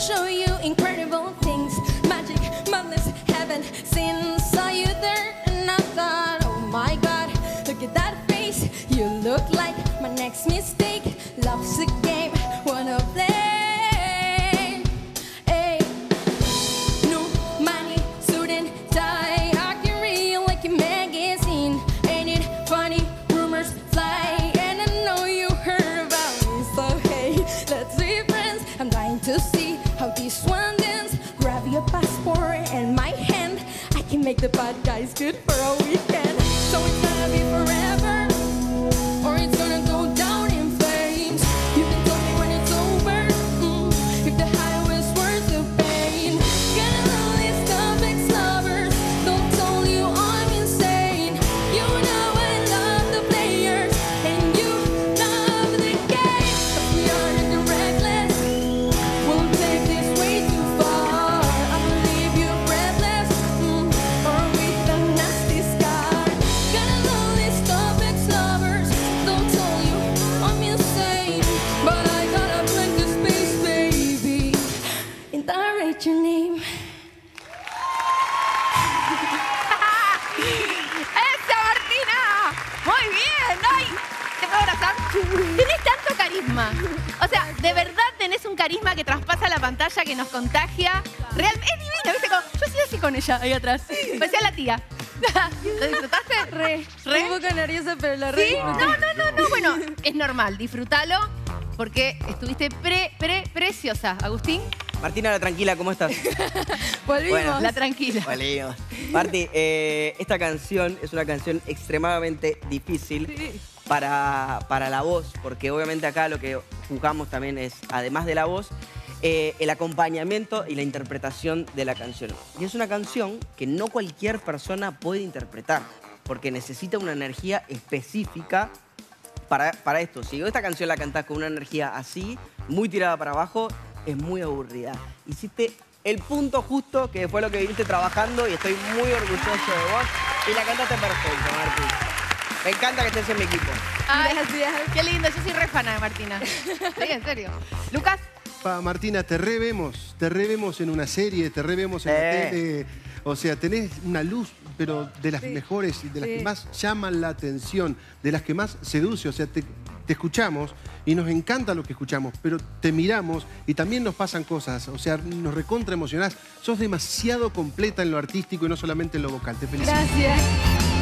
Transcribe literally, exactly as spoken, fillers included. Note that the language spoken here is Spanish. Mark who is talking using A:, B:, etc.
A: show you incredible things. Magic, madness, heaven, sin. Saw you there and I thought, oh my God, look at that face. You look like my next mistake. Love's a game, wanna play. Hey, no money, suit and tie, acting real like a magazine. Ain't it funny? Rumors fly, and I know you heard about me. So hey, let's be friends. I'm dying to see how this one dance. Grab your passport and my hand. I can make the bad guys good for a weekend. So it's gonna be forever, or it's gonna go down in flames. You can tell me when it's over, mm, if the high was worth the pain. Gonna lonely stuff ex-lovers, don't tell you I'm insane. You know I love the players, and you love the game. If we are in the reckless, we'll take this way too far. I'll leave you breathless, mm, or with a nasty scar. Gonna lonely stuff ex-lovers, don't tell you I'm insane. But I gotta blank space, baby, and I write your name.
B: ¡Esa, Martina! ¡Muy bien! ¡Ay! ¿Te puedo abrazar? Tenés tanto carisma. O sea, de verdad tenés un carisma que traspasa la pantalla, que nos contagia. Real, es divino, ¿viste? Como, yo soy así con ella, ahí atrás. Parecía la tía. ¿Lo disfrutaste?
A: Re,
B: ¿Re?
A: un poco nerviosa, pero la re
B: ¿Sí?
A: disfruté.
B: No, no, no, no. Bueno, es normal. Disfrútalo porque estuviste pre, pre, preciosa. Agustín,
C: Martina, la tranquila, ¿cómo estás?
A: Volvimos.
C: Bueno.
B: la tranquila.
C: Volvimos. Marti, eh, esta canción es una canción extremadamente difícil
A: Sí.
C: para, para la voz, porque obviamente acá lo que juzgamos también es, además de la voz, eh, el acompañamiento y la interpretación de la canción. Y es una canción que no cualquier persona puede interpretar, porque necesita una energía específica para, para esto. Si esta canción la cantás con una energía así, muy tirada para abajo, es muy aburrida. Hiciste el punto justo, que fue lo que viniste trabajando, y estoy muy orgulloso de vos. Y la cantaste perfecto, Marti. Me encanta que estés en mi equipo.
B: Ay,
A: Gracias.
B: qué lindo. Yo soy re fana de Martina. Sí, en serio. Lucas,
D: Pa, Martina, te revemos, te revemos en una serie, te revemos en la
C: Eh.
D: tele. O sea, tenés una luz, pero de las
A: Sí.
D: mejores y de las
A: Sí.
D: que más llaman la atención, de las que más seduce. O sea, te, te escuchamos y nos encanta lo que escuchamos, pero te miramos y también nos pasan cosas. O sea, nos recontra emocionás. Sos demasiado completa en lo artístico y no solamente en lo vocal. Te felicito.
A: Gracias.